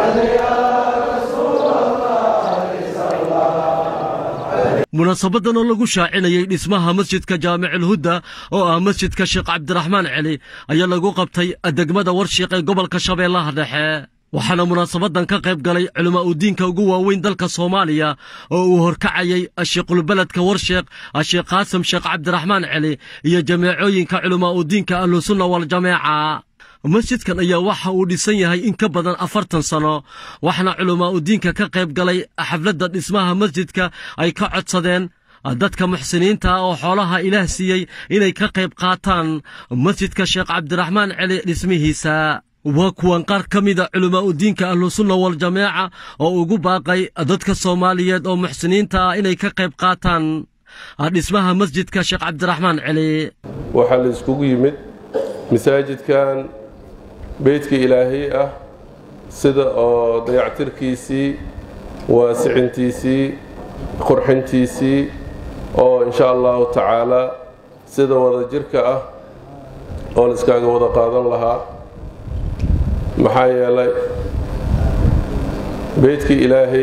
munaasabadan oo lagu shaacinayay dhismaha masjidka Jaamicul Huda oo ah masjidka Sheekh Cabdiraxmaan Cali ayaa lagu qabtay degmada Warshiiq ee gobolka Shabeellaha Dhexe waxaana munaasabadan ka qayb galay culimo u diinka ugu waaweyn dalka Soomaaliya oo uu horkacayay Sheekhul Baladka Warshiiq Sheekh Qaasim Sheekh Cabdiraxmaan Cali iyo jameecooyinka culimo u diinka Ahlus Sunna wal Jameeca masjidkan ayaa waxa uu dhisan yahay in ka badan 40 sano waxna culimo u diinka ka qayb galay xafladda dhismaha masjidka ay ka codsadeen dadka muxsiniinta oo xoolaha Ilaah siiyay inay ka qayb qaataan masjidka Sheekh Cabdiraxmaan Cali dhismihiisa waa kuwan qaar ka mid ah culimo u diinka Ahlus Sunna wal Jameeca oo ugu baaqay dadka Soomaaliyeed oo muxsiniinta inay ka qayb qaataan dhismaha masjidka Sheekh Cabdiraxmaan Cali waxa la iskugu yimid masaajidkan بيتك إلهي سيدا أو ديعتركيسي واسعنتيسي قرحنتيسي أو إن شاء الله تعالى سيدا وذا جركة أو نسكاق وذا قادم لها محايا لي بيتك إلهي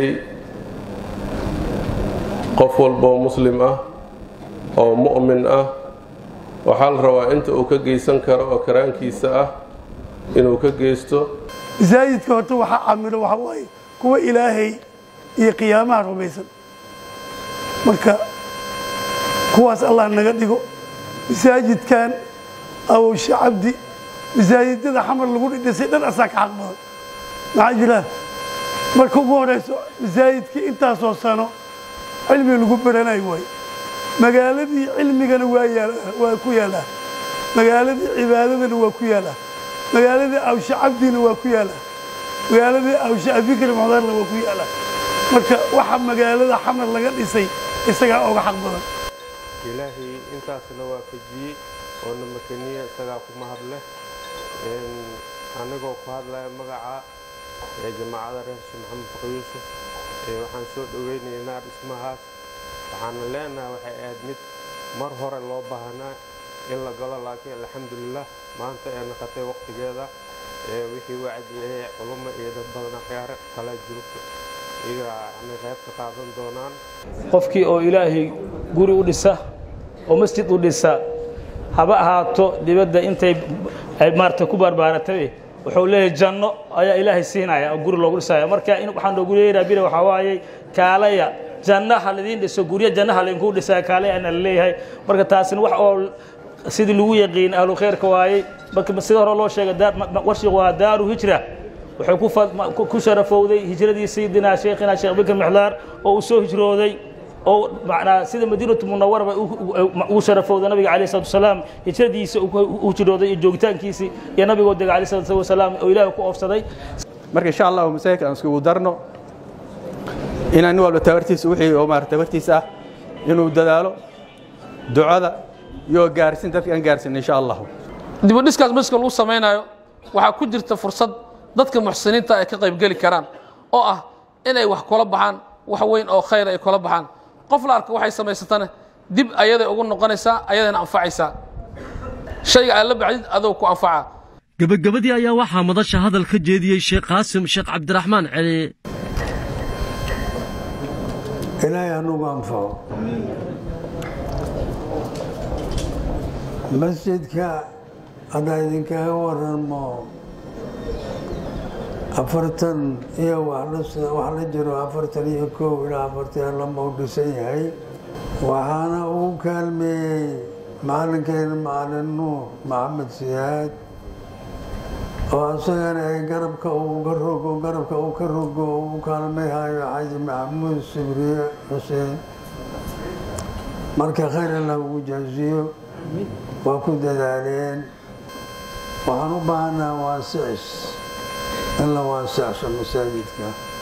قفول بو مسلم أو مؤمن وحال روا أنت أوكاقي سنكر وكرانكيسة inuu ka geesto masaajidka horta waxa amiro waxa way kuwa Ilaahay iyo qiyaamaha rumaysan marka kuwaas Allah naga dhigo masaajidkan aw shacabdi masaajidada xamar lagu dhisay dhan asaga xaq badan maxaa jira marka ugu horeyso masaajidka intaas oo sano cilmi lagu baranay way magaaladii cilmigana waa ku yaala magaaladii cibaadadana waa ku yaala magaalada aw shacabdiina waa ku yaala magaalada aw shacabikir muxdarna waa ku yaala marka waxa magaalada xamar laga dhisay isaga uga xaq badan ilaahi intaasna waa fajiyay oo namakaniya isaga ku mahadle anagoo ku hadlaya magaca jamaacada reer Maxamed Faqi Yuusuf waxaan soo dhaweynaynaa dhismahaas waxaan leenahay waxay aad mid mar hore loo baahnaa in la galo laakiin alxamdulillah maanta ay noqotay waqtigeeda wixii wacdi culimo iyo dad badan qiyaar kala joogto iga qayb ka qaadan doonaan qofkii oo Ilaahay guri u dhisa oo masjid u dhisa haba ahaato dibadda intay ay maarta ku barbaaratay wuxuu leeyahay janno ayaa Ilaahay siinaya oo guri loogu dhisaya marka in waxaan loogu leeyahay bira waxa waaye kaalaya jannaha ladin dhiso guriga jannaha la inku dhisaa kaalaya ana leeyahay marka taasina wax oo sidii lagu yaqiin ahlu khayrka waayay marka sida hore loo sheegay Warshiiq waa daaru hijra wuxuu ku sharafowday hijradii sayidina sheekhina Sheekh Bakr Mixlaar oo soo hijrooday oo macna sida Madiinatu Munawwara uu sharafowday nabiga kaleey sallallahu alayhi wasallam hijradiisa uu hijrooday joogitaankiisa iyo nabiga wadaga kaleey sallallahu alayhi wasallam oo Ilaahay ku oofsaday marka insha Allah masaajidka aan isku darno inaan walba tabartiisa wixii oo maartay tabartiisa inuu dadaalo ducada iyo gaarsin dadka aan gaarsin insha Allah dib u dhiskaas mas'uul uu sameeynaayo waxa ku jirta fursad dadka muxsiniinta ay ka qayb gali karaan oo ah inay wax kula baxaan wax weyn oo khayr ay kula baxaan qof la arko waxay sameysatana dib ayada ugu noqonaysa ayadana anfacaysa shayga aan la bacid adoo ku anfaca gabagabadii ayaa waxa madasha hadal ka jeediyay Sheekh Qaasim Sheekh Cabdiraxmaan Cali Ilaahay anugu anfaco masjidka أنا إذا كان ورمو أفرتن إيه وحنا جرو أفرتن يكو إلى أفرتن لما ودسي هاي وحنا وكلمة معنا كان معنا النور محمد سياد وأصلا قربك وقربك وكلمة هاي حاج محمود سبري حسين مركا خير الله وجزيه وكل دلالين وحنو بانا واسعش إلا واسعش المساجدك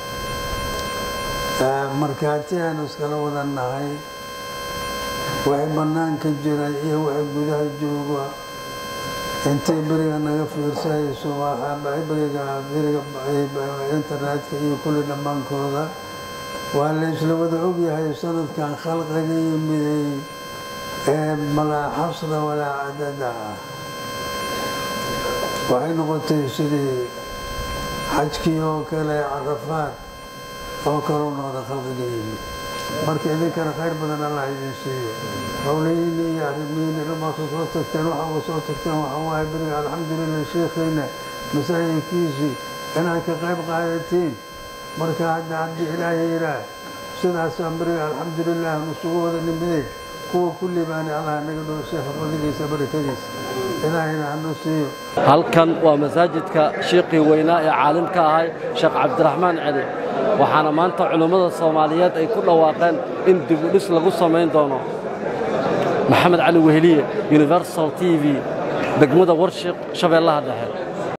مركاتي أنا اسكالو ذنهاي وحي بنان كجرائي وحي قدها الجوبة انتي بريغا نغفر ساي سواحا بريغا انترنت كي كل دمان كودا وعلى إسلام دعوكي هاي سنة كان خلق قديم ملا حصر ولا عدد waxay noqotay sidii xajkii oo kale carafaad oo kaloo noqda khalqiga yimid marka idinkana khayr badan allah idin siiyo howlayiina iyo arrimihiina dhamaadku soo tagteen waxa uu soo tagteen waxa waaye beriga alxamdulilah sheekhayna masaajidkiisii inaad ka qayb qaadatiin marka hadda haddii ilaahay yidhaah sidaasaan beriga alxamdulilah nusugu wada nimidey kuwa kulli baani allah naga dhoo sheekha fadligiisa barakadiisa ilaahayna hanu siiyo halkan waa masaajidka shiiqii weynaa ee caalimka ahay sheekh cabdiraxmaan celi waxaana maanta culummada soomaaliyeed ay ku dhawaaqeen in dib u dhis lagu samayn doono maxamed cali weheliye universal TV degmada warshiq shabeellaha dhexe